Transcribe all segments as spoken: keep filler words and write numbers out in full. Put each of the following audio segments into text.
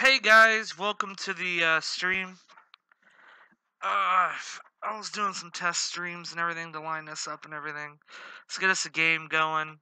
Hey guys, welcome to the uh, stream. Uh, I was doing some test streams and everything to line this up and everything. Let's get us a game going.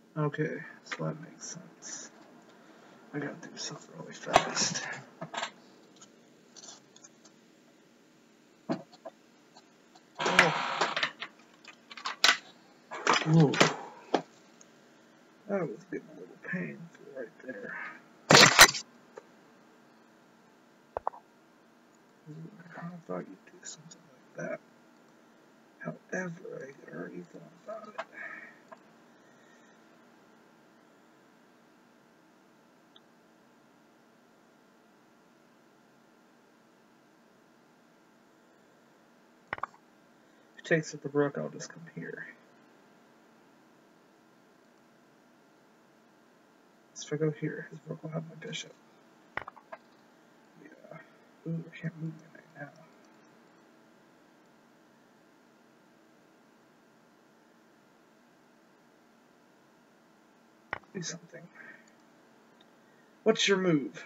Okay, so that makes sense. I gotta do something really fast. Oh. Ooh. That was getting a little painful right there. Ooh, I kind of thought you'd do something like that. However, I already thought about it. If he takes it the rook, I'll just come here. So if I go here, his rook will have my bishop. Yeah. Ooh, I can't move anything now. Do something. What's your move?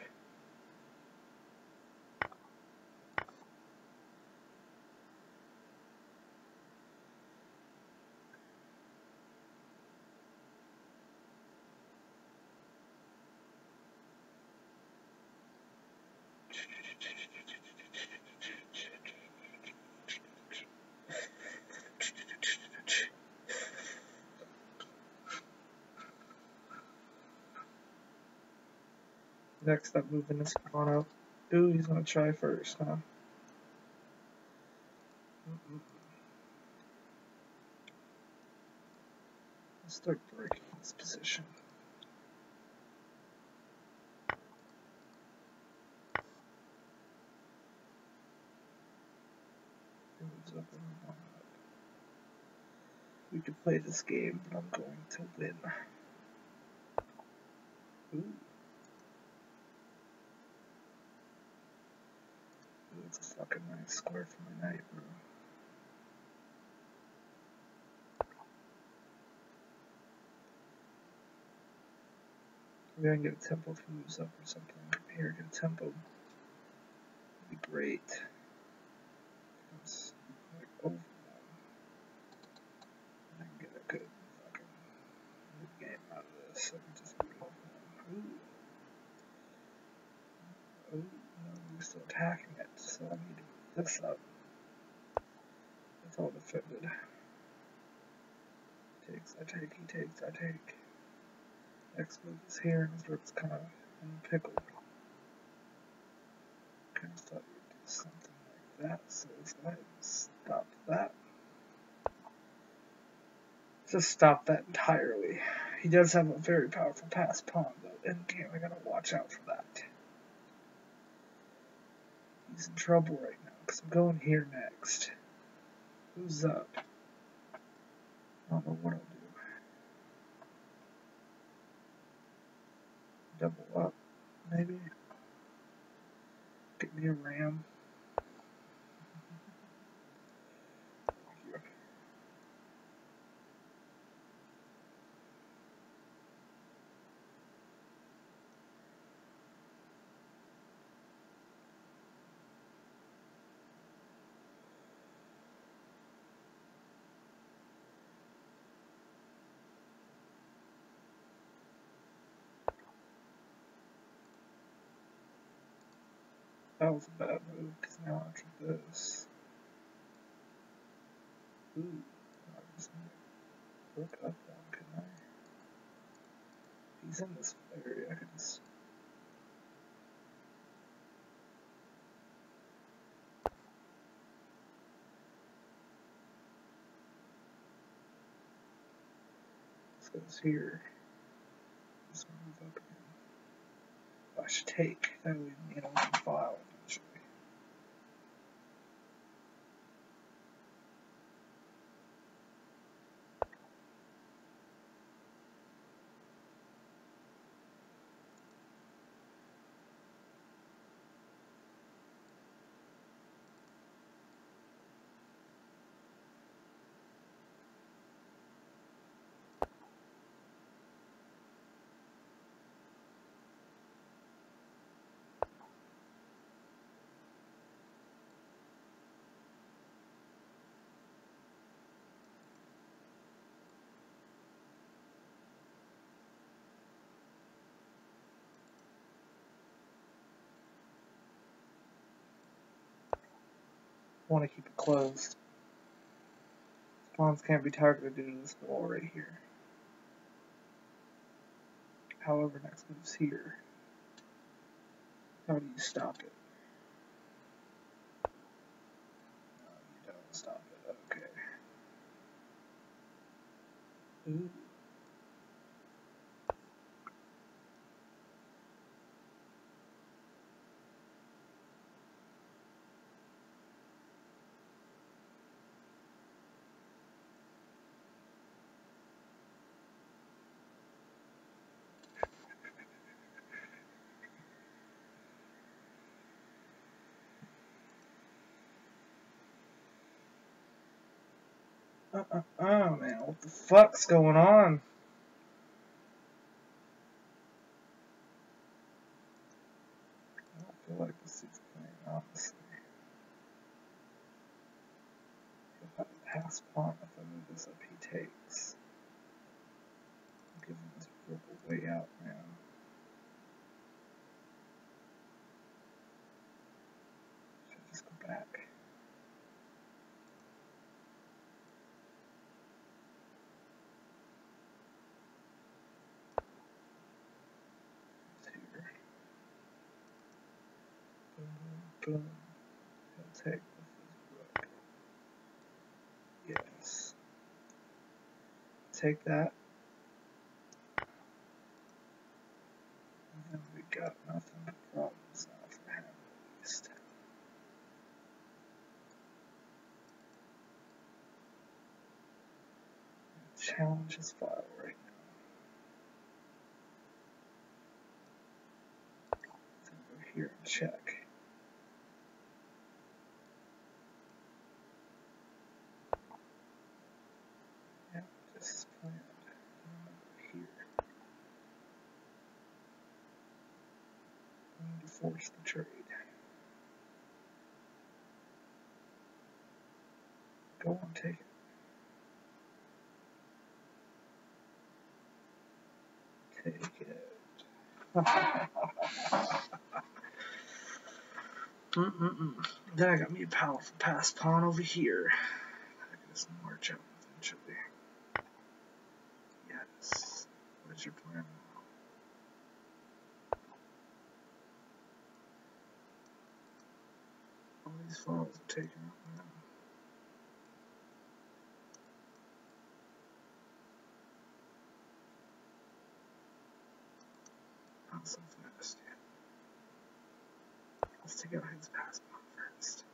Next up, moving this pawn up. Ooh, he's gonna try first, huh? Mm-mm. Let's start breaking this position. Moves up and on up. We could play this game, but I'm going to win. Ooh. Ooh, it's a fucking nice square for my knight, bro. Maybe I can get a tempo if he moves up or something. Here, get a tempo. That'd be great. It's like over now. I can get a good fucking good game out of this. I can just move over. Ooh. Ooh, no, we're still attacking it, so I need to move this up. That's all defended. Takes, I take, he takes, I take. Next move is here, and his rook's kind of in a pickle. Kind of thought you'd do something like that, so let's go ahead and stop that. Just stop that entirely. He does have a very powerful pass pawn, though. In game, I gotta watch out for that. He's in trouble right now, because I'm going here next. Who's up? I don't know what I'll do. Double up, maybe? Get me a ram. That was a bad move, because now after this... Ooh, I just might look up one, can I? He's in this area, I can just... This goes here. Just move up again. I should take, that would leave me in a one file eventually. want to keep it closed. Spawns can't be targeted due to this wall right here. However, next move's here. How do you stop it? No, you don't stop it. Okay. Ooh. Uh, uh, oh man, what the fuck's going on? I don't feel like this is playing, honestly. If I pass pawn, if I move this up, he takes. I'm giving this purple way out now. Should I just go back? Boom, boom. He'll take with his rook. Yes. Take that. And then we got nothing but problems now for him at least. Challenge his file right now. So go here and check. This planned. Over here. I need to force the trade. Go on, take it. Take it. Mm-mm-mm. Then I got me a powerful pass pawn over here. I get some more challenge eventually. Yes. What is your plan now? All these files are taken up now. Not so fast yet. Let's take out his pass pawn first.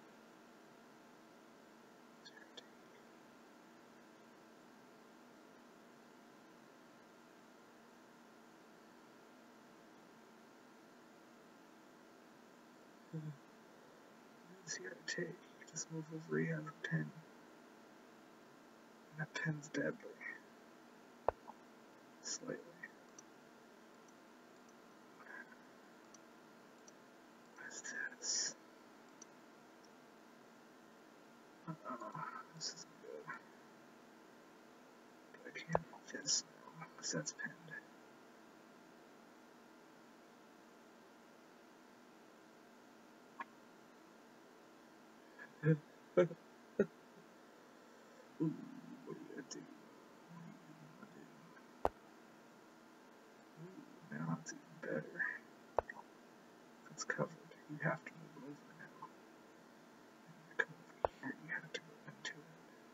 What's he gotta take? He can just move over, he has a pin. And that pin's deadly. Slightly. What's this? Uh oh, this isn't good. But I can't move this now, because that's pinned. Ooh, what are you gonna do? What are you gonna do? Ooh, now it's even better. It's covered. You have to move over now. You come over here, you have to go into it.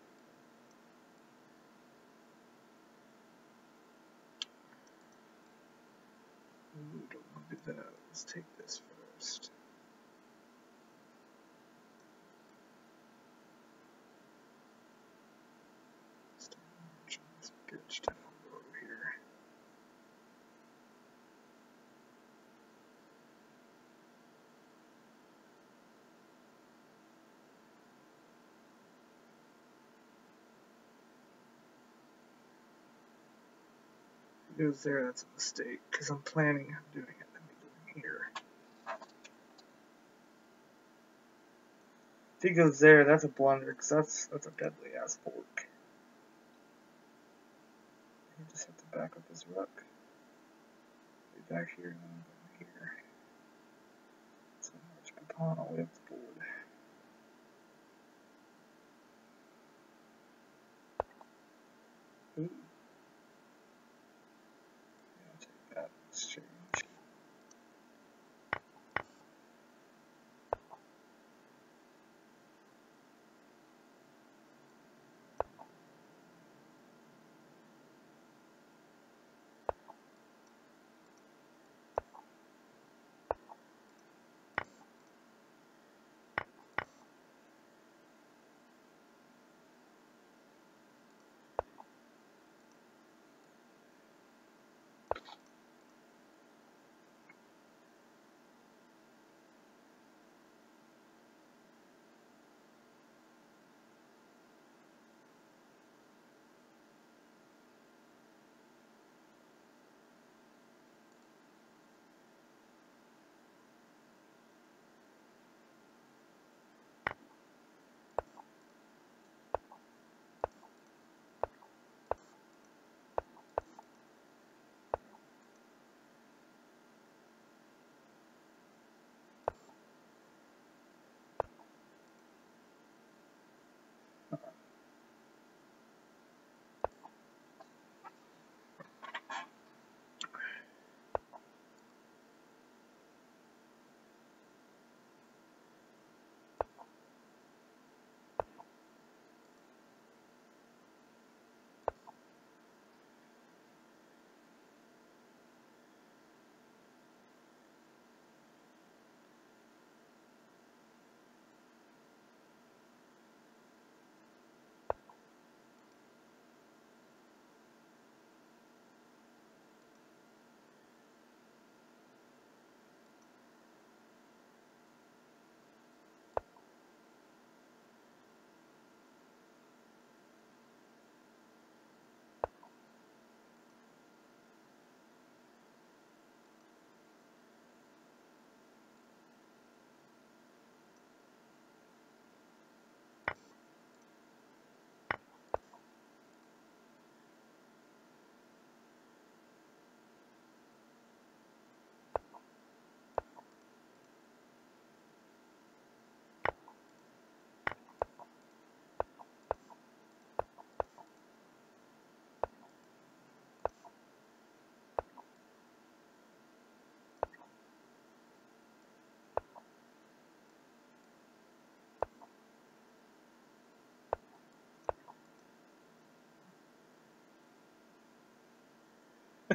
Ooh, don't want to do that. Let's take this first. Start marching this bitch down over here. If it goes there, that's a mistake, because I'm planning on doing it and doing here. If he goes there, that's a blunder, because that's, that's a deadly ass fork. You just have to back up his rook. Be back here and then go here. So march my pawn all the way up the board.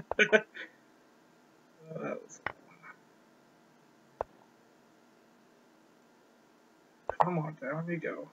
Oh, that was... Come on, down you go.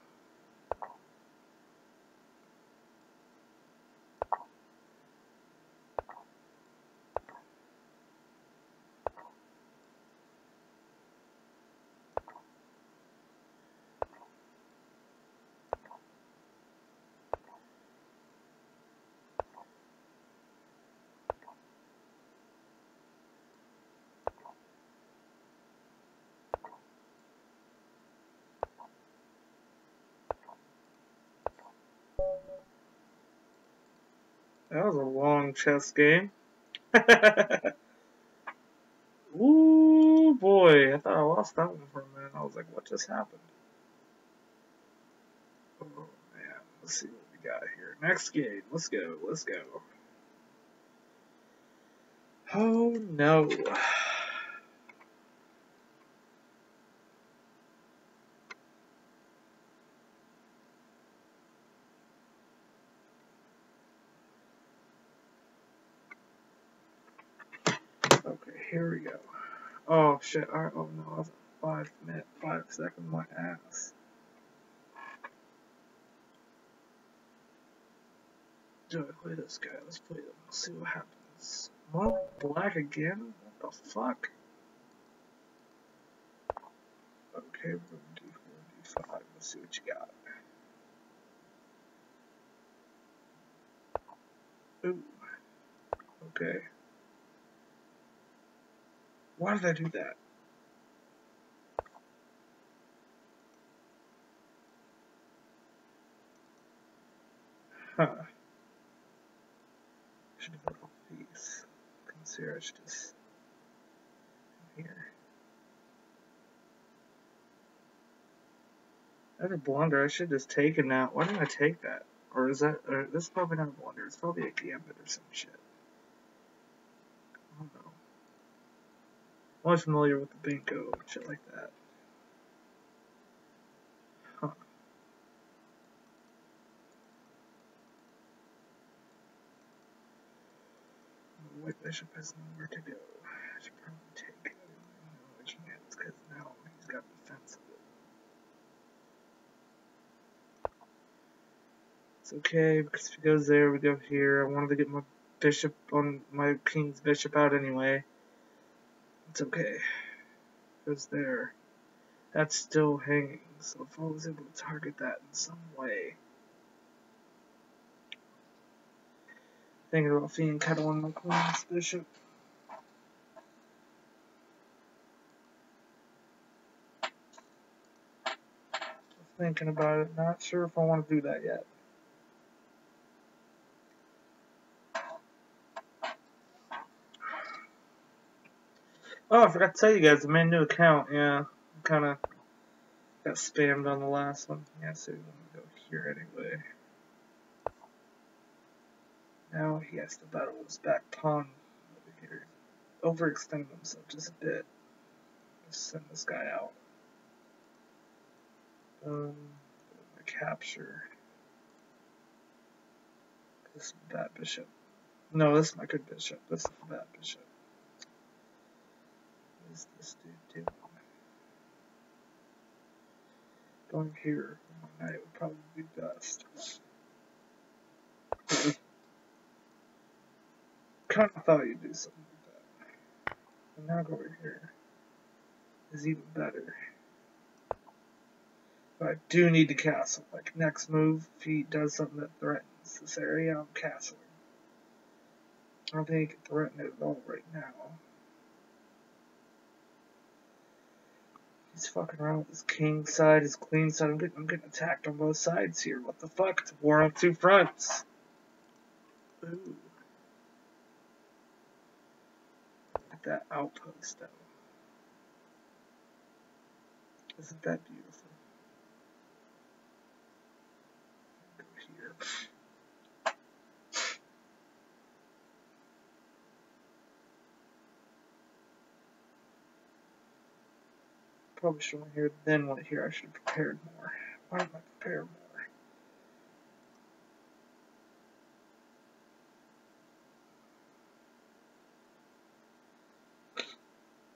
That was a long chess game. Ooh, boy. I thought I lost that one for a minute. I was like, what just happened? Oh, man. Let's see what we got here. Next game. Let's go. Let's go. Oh, no. Okay, here we go. Oh, shit. Alright, oh, no. I was five minute, five second my ass. Do I play this guy? Let's play them. Let's see what happens. More black again? What the fuck? Okay, we're going to do four, D five. Let's see what you got. Ooh. Okay. Why did I do that? Huh. Should have put these. Concierge just here. That's a blunder. I should have just taken that. Why didn't I take that? Or is that? Or this is probably not a blunder. It's probably a gambit or some shit. I don't know. I'm not familiar with the bingo and shit like that. Huh. White bishop has nowhere to go. I should probably take it. No, I can't, because now he's got defensive. It's okay, because if he goes there, we go here. I wanted to get my bishop on my king's bishop out anyway. It's okay. Goes there. That's still hanging, so if I was able to target that in some way. Thinking about Fiend Kettle on my queen's bishop. Thinking about it, not sure if I want to do that yet. Oh, I forgot to tell you guys, I made a new account. Yeah, kind of got spammed on the last one. Yeah, so we want to go here anyway. Now he has to battle his back pawn over here. Overextend himself just a bit. Just send this guy out. Um, my capture. This is bad bishop. No, this is my good bishop. This is the bad bishop. What is this dude doing? Going here on my knight would probably be best. Kind of thought you'd do something like that. And now go over here is even better. But I do need to castle. Like next move, if he does something that threatens this area, I'm castling. I don't think he can threaten it at all right now. He's fucking around with his king side, his queen side. I'm getting, I'm getting attacked on both sides here. What the fuck? It's a war on two fronts. Ooh. Look at that outpost, though. Isn't that beautiful? Go here. Probably should have here, then went here. I should have prepared more. Why didn't I prepare more?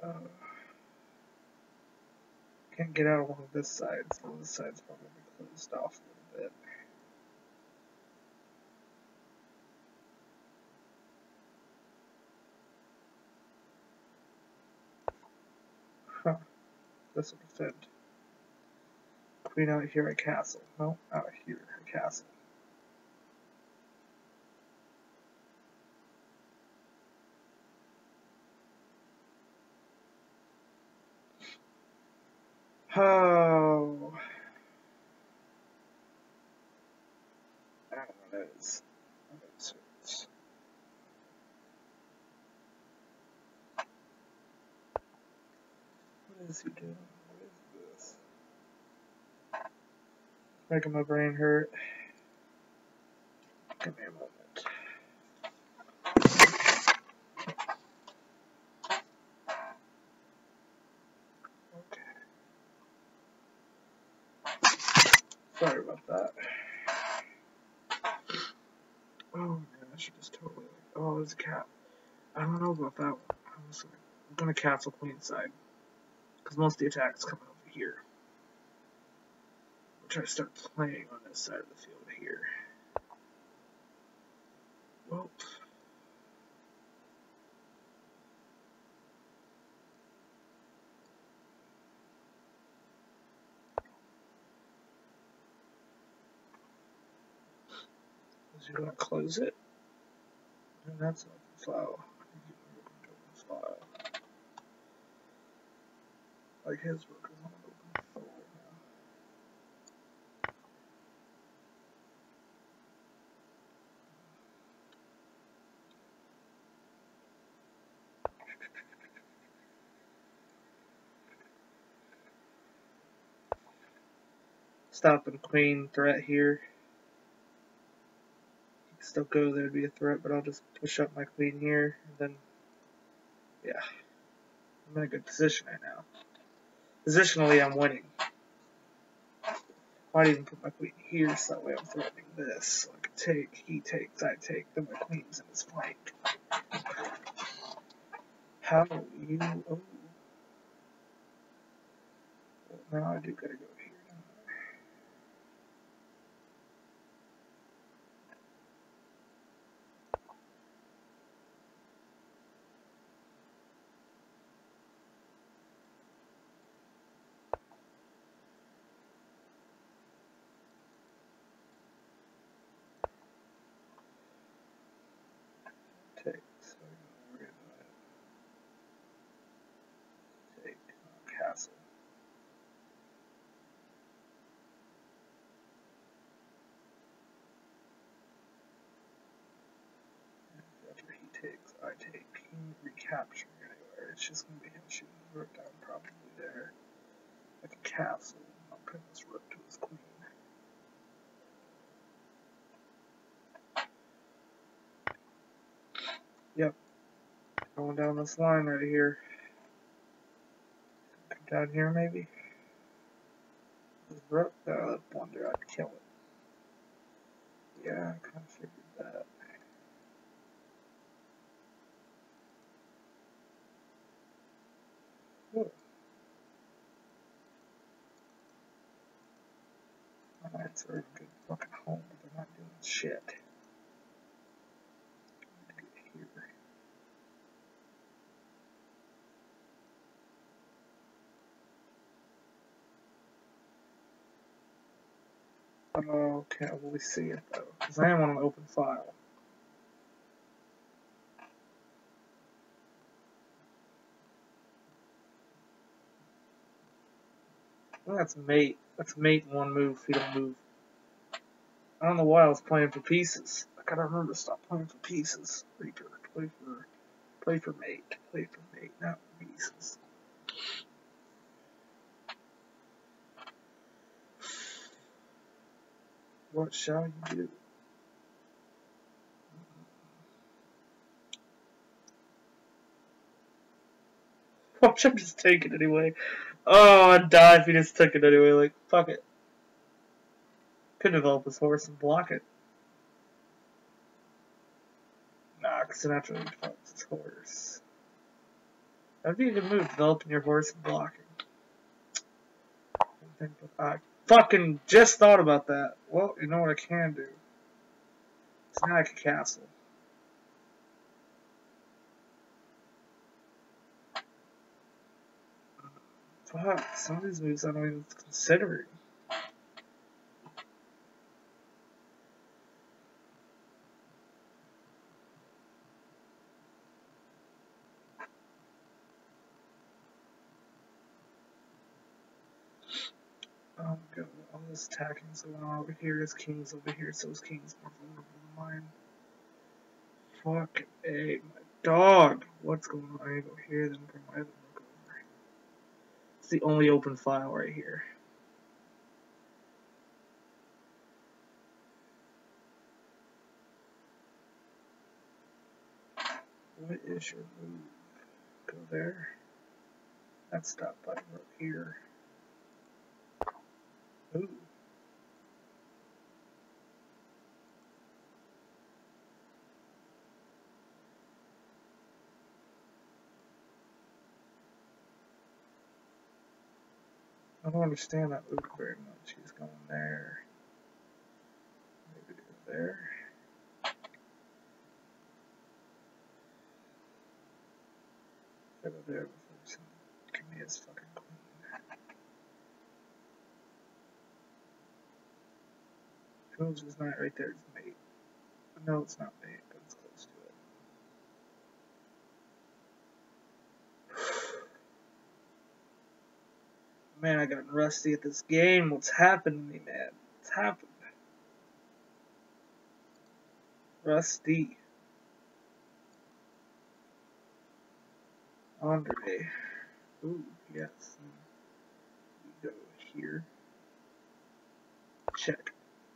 Uh, can't get out along this side, so this side's probably closed off a little bit. Huh. This will defend. Queen out here at castle. No, out here at castle. Oh. I don't know what it is. What is he doing? What is this? Making my brain hurt. Give me a moment. Okay. Sorry about that. Oh man, I should just totally. Oh, there's a cat. I don't know about that one. I'm, just gonna, I'm gonna castle queen side. Because most of the attacks coming over here. I'll try to start playing on this side of the field here. Well. You're gonna close it. And that's an open file. Open file. Like his work is on an open file now. Stopping queen threat here. You can still go, there'd be a threat, but I'll just push up my queen here, and then, yeah. I'm in a good position right now. Positionally, I'm winning. Might even put my queen here, so that way I'm threatening this. So I can take, he takes, I take, then my queen's in his flank. How do you... Oh. Well, now I do gotta go here. Take, so we're gonna take uh, castle. After he takes, I take. He ain't recapturing anywhere. It's just gonna be him shooting his rook down probably there. Like a castle. I'll pin this rook to his queen. Yep. Going down this line right here. Come down here maybe. This rook, uh, wonder I'd kill it. Yeah, I kinda figured that. Ooh. My knights are in a good fucking home, but they're not doing shit. Here. Oh, can't really see it though, because I am on an open file. Well, that's mate. That's mate in one move if you don't move. I don't know why I was playing for pieces. I gotta remember to stop playing for pieces. Reaper. Play for play for mate. Play for mate, not for pieces. What shall you do? Watch him just take it anyway. Oh, I'd die if he just took it anyway. Like, fuck it. Could develop his horse and block it. Nah, because it naturally develops his horse. That'd be a good move, developing your horse and blocking. I fucking just thought about that. Well, you know what I can do? Snack a castle. Fuck, some of these moves I don't even consider. Oh god, all this attacking's going on over here. His king's over here, so his king's more vulnerable than mine. Fucking A, my dog! What's going on? I go here, then bring my other book over. It's the only open file right here. What is your move? Go there. That's stop by right here. Ooh. I don't understand that move very much. He's going there. Maybe go there. I go there before some give me his fucking queen. Who's his knight right there? His mate. No, it's not mate, but it's close to it. Man, I got rusty at this game. What's happened to me, man? What's happened? Rusty. Andre. Ooh, yes. We go here. Check.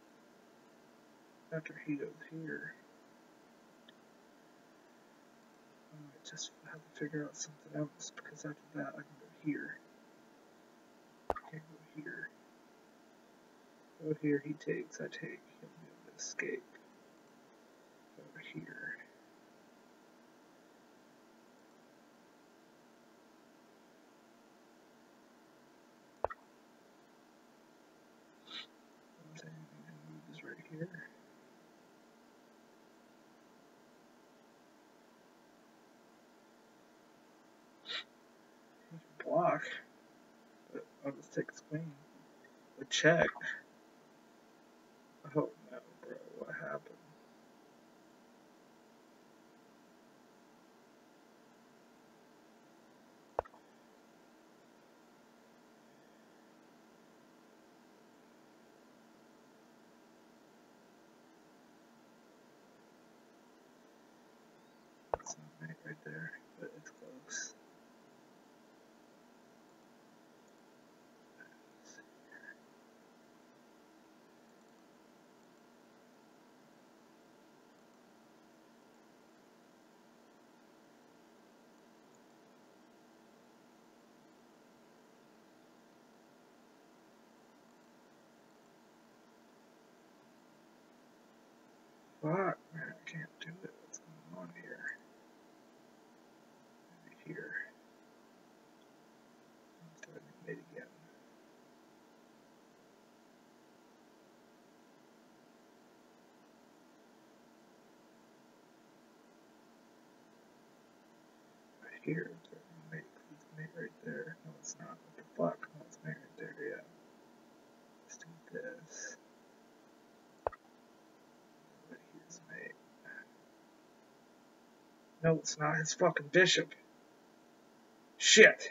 After he goes here. I might just have to figure out something else, because after that I can go here. I can go here. Go here, he takes, I take. He'll be able to escape. Over here. Move is right here. He can block. But I'll just take his queen. A check. Oh no, bro, what happened? It's not mate right there, but it's close. Fuck, man, I can't do it. What's going on here? Maybe here. Let's go ahead and mate again. Right here. Mate, it's mate right there. No, it's not. What the fuck? No, it's mate right there, yeah. Let's do this. But he's mate. No, it's not his fucking bishop. Shit.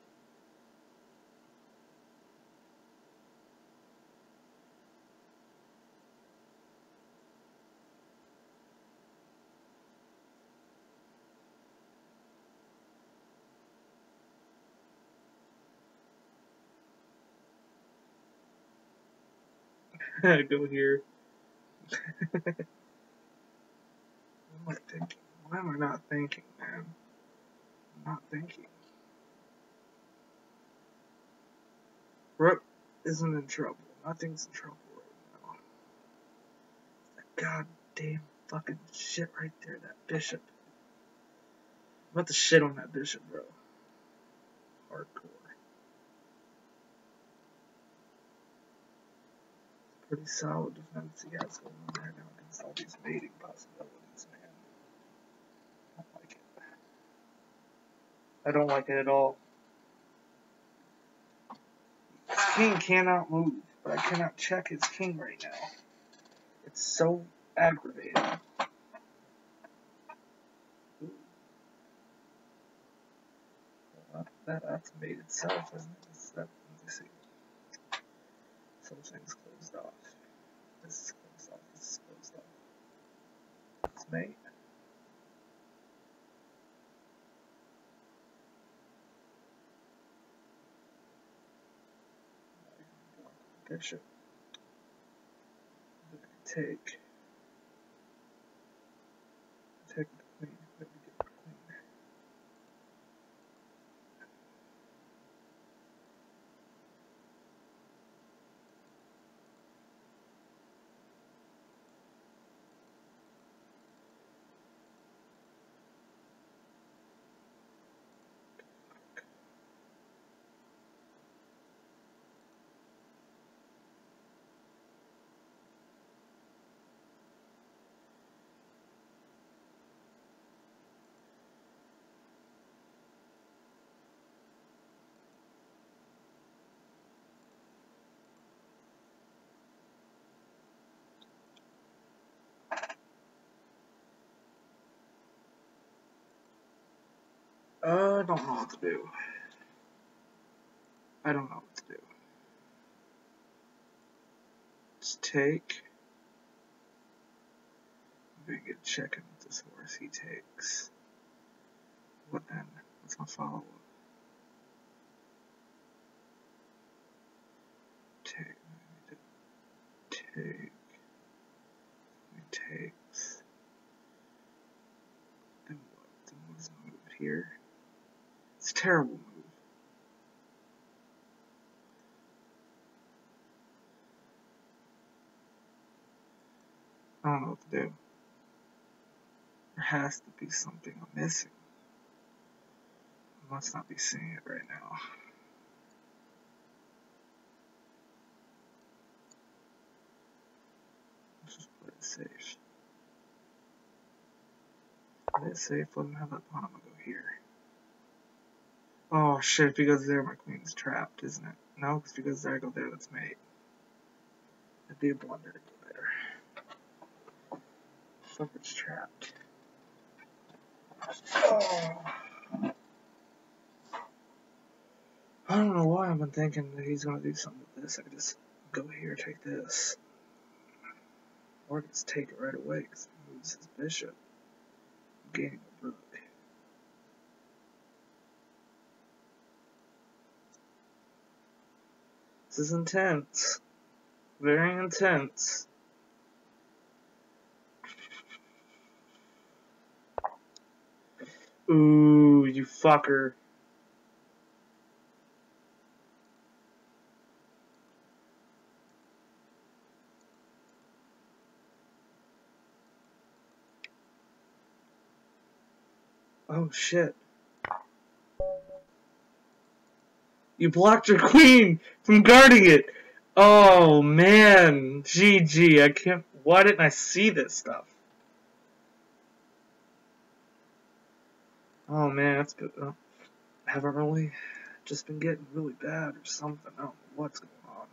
Go here. What am I thinking? Why am I not thinking, man? I'm not thinking. Rook isn't in trouble. Nothing's in trouble right now. That goddamn fucking shit right there, that bishop. I'm about to shit on that bishop, bro. hardcore. Pretty solid defense he has going on there now against all these mating possibilities, man. I don't like it. I don't like it at all. His king cannot move, but I cannot check his king right now. It's so aggravating. Ooh. Well, that, that's made itself, isn't it? It's that, let me see. Something's closed off. This is closed off. This is closed off. It's mate. Bishop. Then I can take. Take the queen. Let me get the queen. Uh, I don't know what to do. I don't know what to do. Just take. Maybe get checking with this horse he takes. What then? What's my follow up? Take. Take. He takes. Then what? Then what's the move here? It's a terrible move. I don't know what to do. There has to be something I'm missing. I must not be seeing it right now. Let's just play it safe. Play it safe, let him have that pawn, I'm gonna go here. Oh shit, if he goes there, my queen's trapped, isn't it? No, because if he goes there, I go there, that's mate. That'd be a blunder to go there. Fuck, it's trapped. Oh. I don't know why I've been thinking that he's gonna do something with this. I could just go here, take this. Or just take it right away because he moves his bishop. Gaining a rook. This is intense. Very intense. Ooh, you fucker. Oh shit. You blocked your queen from guarding it. Oh man. G G. I can't. Why didn't I see this stuff? Oh man, that's good. Oh, I haven't really just been getting really bad or something. I don't know what's going on.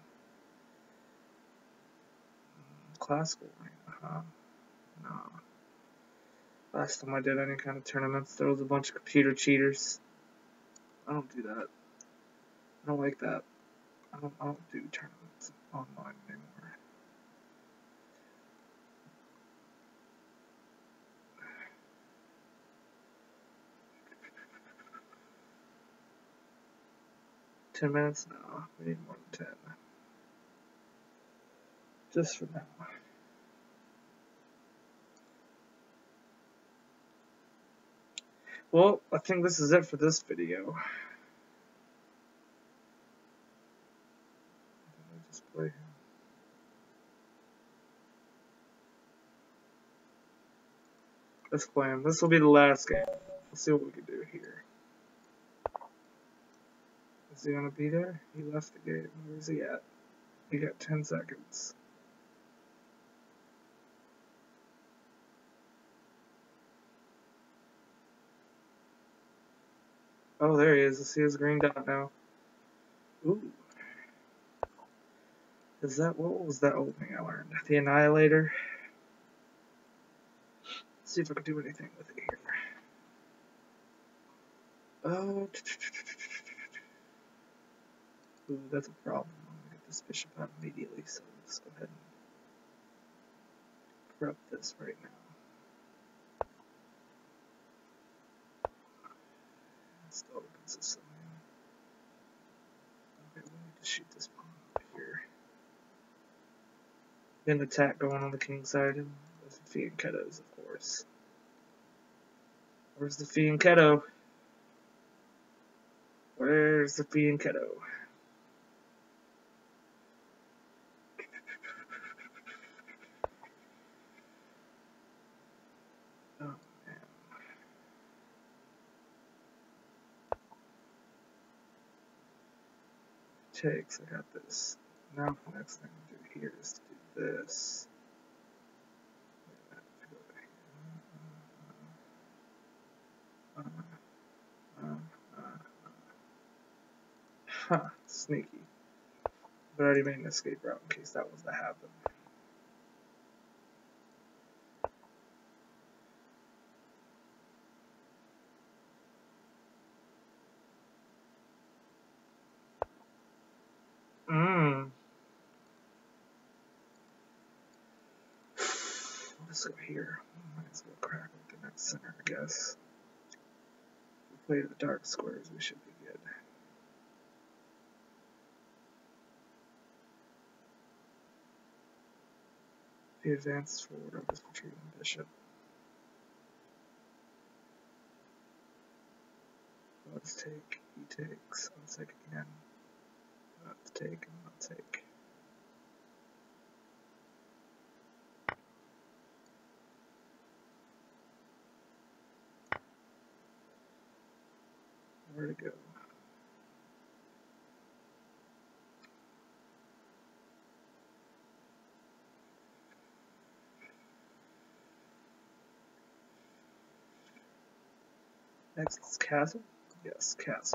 Classical rank, huh? No. Last time I did any kind of tournaments, there was a bunch of computer cheaters. I don't do that. I don't like that. I don't, I don't do tournaments online anymore. Ten minutes? No, we need more than ten. Just for now. Well, I think this is it for this video. Just play him. Let's play him. This will be the last game. Let's see what we can do here. Is he gonna be there? He left the game. Where's he at? He got ten seconds. Oh, there he is. I see his green dot now. Ooh. Is that, what was that opening I learned? The Annihilator? Let's see if I can do anything with it here. Uh, ooh, that's a problem. I'm gonna get this bishop out immediately, so let's go ahead and corrupt this right now. Still opens this something. Okay, we need to shoot this pawn up here. Get an attack going on the king side and with the fianchettos, of course. Where's the fianchetto? Where's the fianchetto? Oh man. Takes, I got this. Now the next thing to do here is to do this. Uh, uh, uh, uh. Huh, sneaky. But I already made an escape route in case that was to happen. Mmm. Let's go here. Might as well crack with the next center, I guess. If we play the dark squares, we should be good. If he advances forward, I'll just retreat the bishop. Let's take, he takes, let's take again. Let's take, and let's take. Where to go? Next is castle? Yes, castle.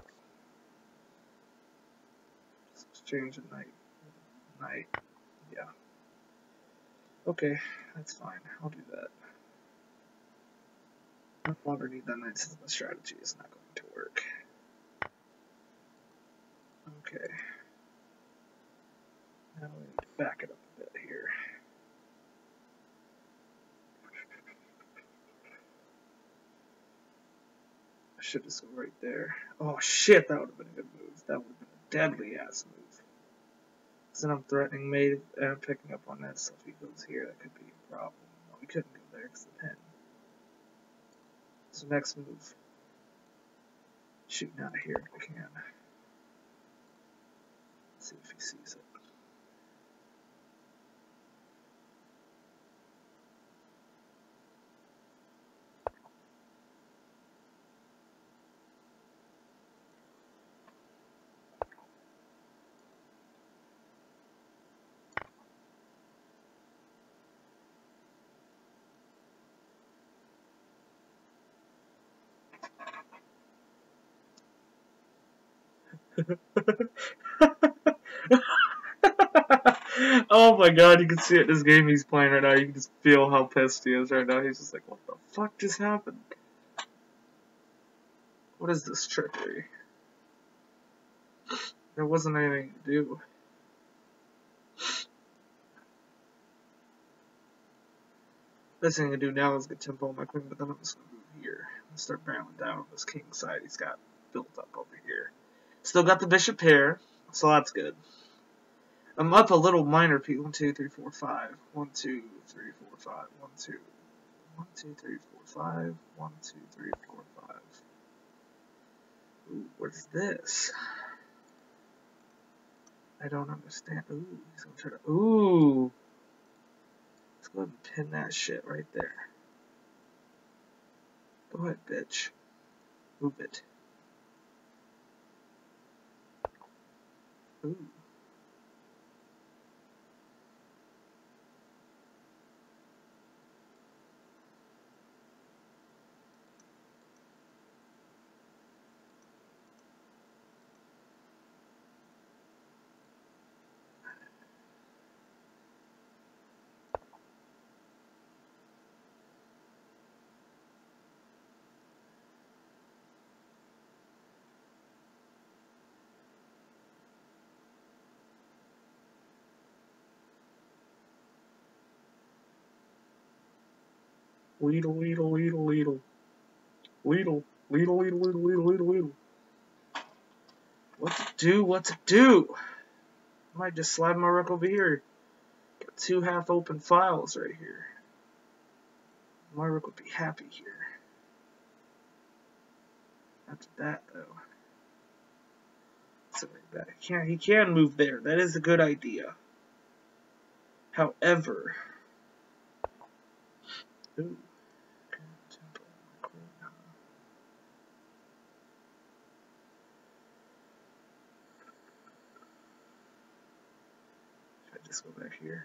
Just exchange a knight. Knight. Yeah. Okay, that's fine. I'll do that. I no longer need that knight since my strategy is not going to work. Okay. Now we need to back it up a bit here. I should just go right there. Oh shit, that would have been a good move. That would have been a deadly ass move. Because then I'm threatening mate and I'm picking up on this. So if he goes here, that could be a problem. No, we couldn't go there because the pin. So next move. Shooting out of here if we can. Let's see if he sees it. Oh my god, you can see it in this game he's playing right now. You can just feel how pissed he is right now. He's just like, what the fuck just happened? What is this trickery? There wasn't anything to do. Best thing to do now is get tempo on my queen, but then I'm just gonna move here and start barreling down on this king side he's got built up over here. Still got the bishop pair, so that's good. I'm up a little minor piece. One, two, three, four, five. One, two, three, four, five. One, two. One, two, three, four, five. One, two, three, four, five. Ooh, what is this? I don't understand. Ooh, he's gonna try to. Ooh. Let's go ahead and pin that shit right there. Go ahead, bitch. Move it. Ooh. Weedle, weedle, weedle, weedle. Weedle, weedle, weedle, weedle, weedle, weedle, weedle. What to do? What to do? I might just slide my rook over here. Got two half-open files right here. My rook would be happy here. After that, though. Something like that. He can, he can move there. That is a good idea. However... Ooh. Should I just go back here?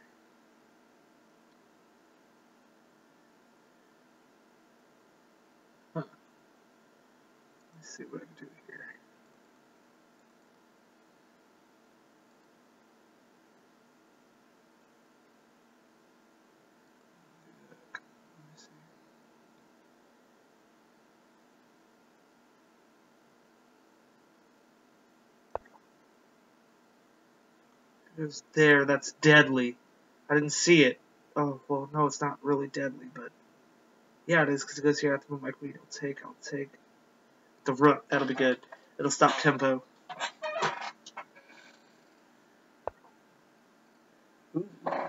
Huh. Let's see what I can do here. It was there. That's deadly. I didn't see it. Oh, well, no, it's not really deadly, but... Yeah, it is, because it goes here. I have to move my queen. I'll take, I'll take the rook. That'll be good. It'll stop tempo. Ooh.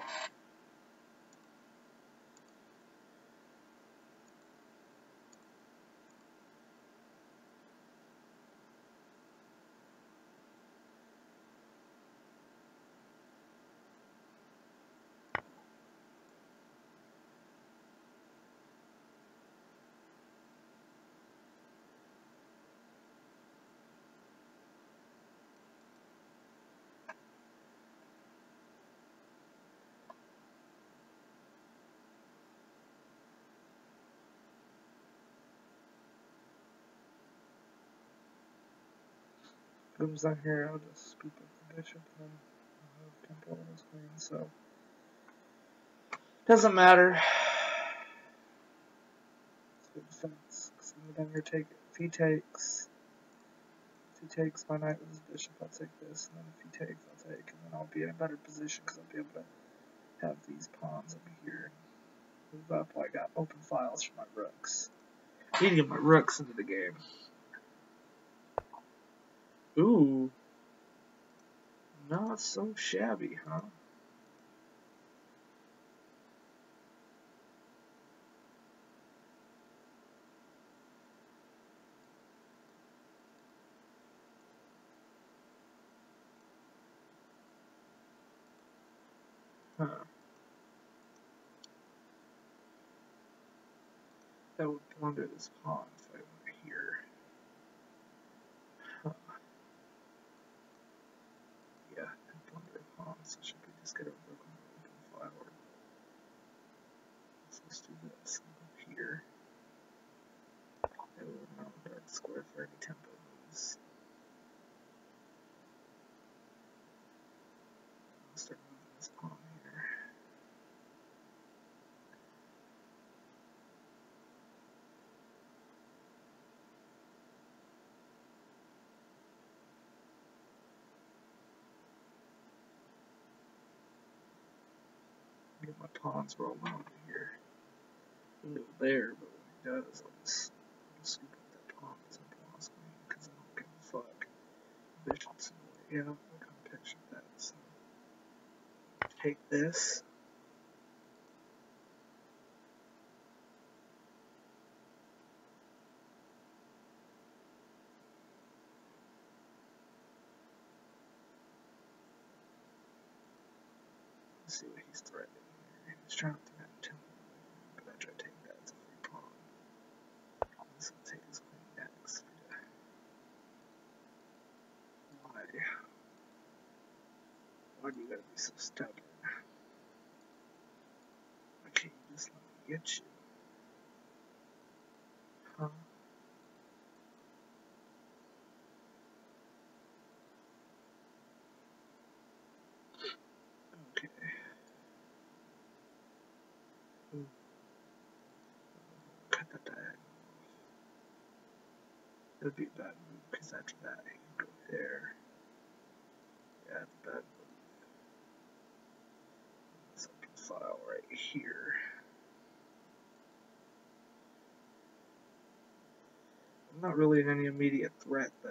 Comes down here, I'll just scoop up the bishop and I'll have tempo on his queen, so doesn't matter. It's good defense, because then you're taking, if he takes, if he takes my knight with his bishop, I'll take this, and then if he takes, I'll take, and then I'll be in a better position, because I'll be able to have these pawns over here and move up while I got open files for my rooks. I need to get my rooks into the game. Ooh. Not so shabby, huh? Huh. That would blunder this pawn if I went here. Huh. Yeah, and blunder a pawn, so should we just get a rook on the open file? So let's do this. I'll go here. That will not dark square for any tempo moves. I'll start moving this pawn here. Get my pawns rolling over here. A little there, but when he does, I'll just, I'll just scoop up that pawn that's up on his queen, because I don't give a fuck. Bishop's in the way. Yeah, I kind of pictured that. So, take this. Let's see what he's threatening here. He's trying to threaten tempo, but I try to take that as a free pawn. So I'll take his queen next. Why? Why do you gotta be so stubborn? Why can't you just let me get you? Huh? Okay. Ooh. Cut that diagonal. It would be a bad move, because after that, you can go there. Yeah, it's a bad move. Let's open the file right here. I'm not really in any immediate threat, though.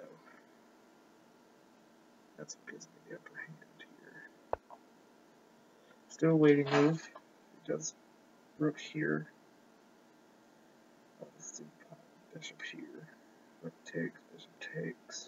That's what gives me the upper hand here. Still a waiting move. He does rook here. Let's do bishop here. Rook takes, bishop takes.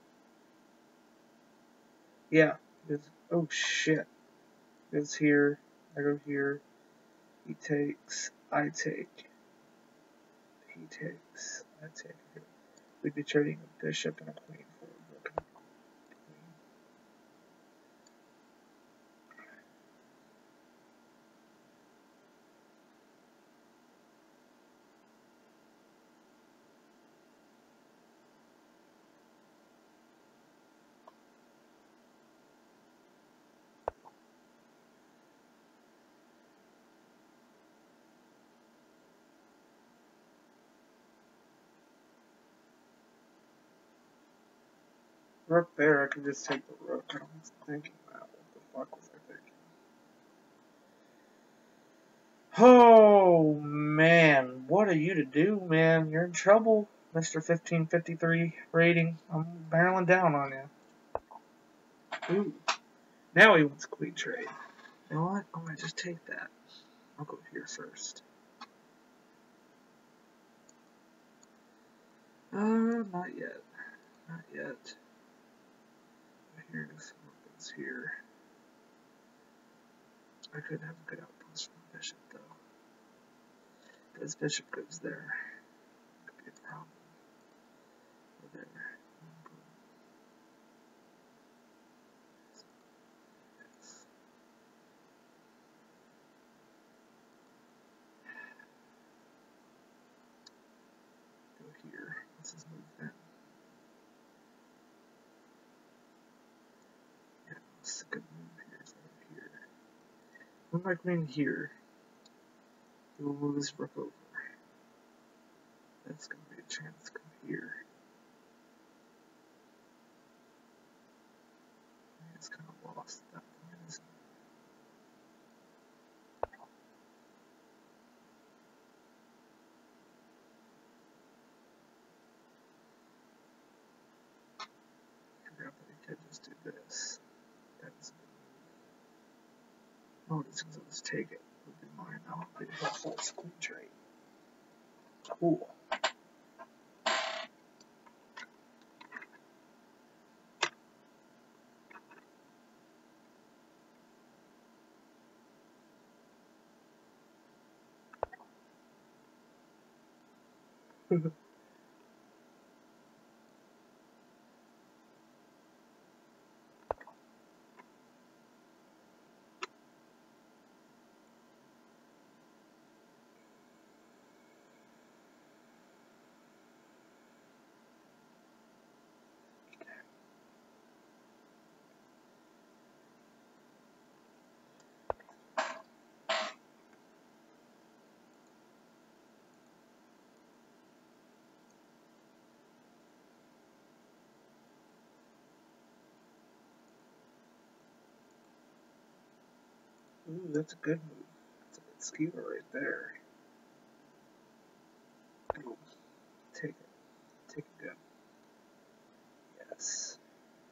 Yeah. It's, oh shit. Goes here. I go here. He takes. I take. He takes. I take. We'd be trading a bishop and a queen for a rook and a queen. Rook there, I could just take the rook. I was thinking that. What the fuck was I thinking? Oh, man. What are you to do, man? You're in trouble, Mister fifteen fifty-three rating. I'm barreling down on you. Ooh. Now he wants queen trade. You know what? I'm going to just take that. I'll go here first. Uh, not yet. Not yet. Here's what goes here. I could have a good outpost from the bishop, though. Because bishop goes there. Could be a problem. Go there. Yes. Go here. This is move then. Yeah, this is a good move here. So here. Move my queen here. We'll move this rook over. That's going to be a chance to come here. It's kind of lost at that point, isn't it? I forgot that he could just do this. That's oh, just because I'll just take it. It would be mine. I'll be a helpful queen trade. Cool. Ooh, that's a good move. That's a good skewer right there. Ooh, take it. Take it good. Yes.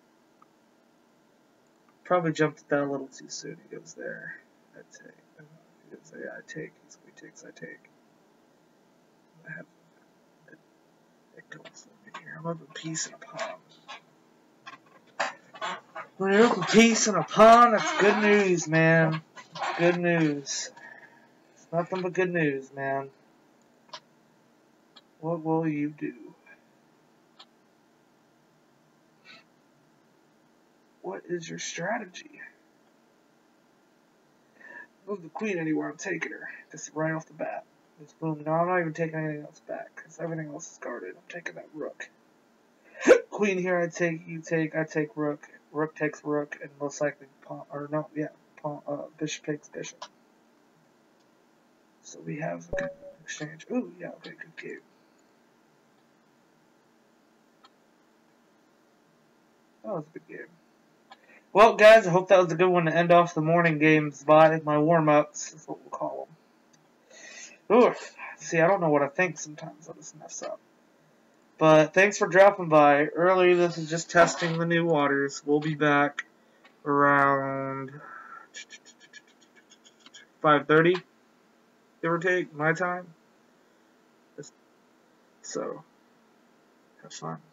Probably jumped at that a little too soon. He goes there. I take. He goes there. I take. He's he takes. I take. I have it, it goes for me here. I'm up a piece and a pawn. When you're up a piece and a pawn, that's good news, man. Good news. It's nothing but good news, man. What will you do? What is your strategy? Move the queen anywhere, I'm taking her. Just right off the bat. Just boom. No, I'm not even taking anything else back, because everything else is guarded. I'm taking that rook. Queen here, I take, you take, I take rook. Rook takes rook, and most likely pawn, or no, yeah, pawn, uh, bishop takes bishop. So we have a good exchange. Ooh, yeah, okay, good game. That was a good game. Well, guys, I hope that was a good one to end off the morning games by. My warm-ups is what we'll call them. Ooh, see, I don't know what I think sometimes. I just mess up. But thanks for dropping by. Early, this is just testing the new waters. We'll be back around five thirty, give or take, my time. So, have fun.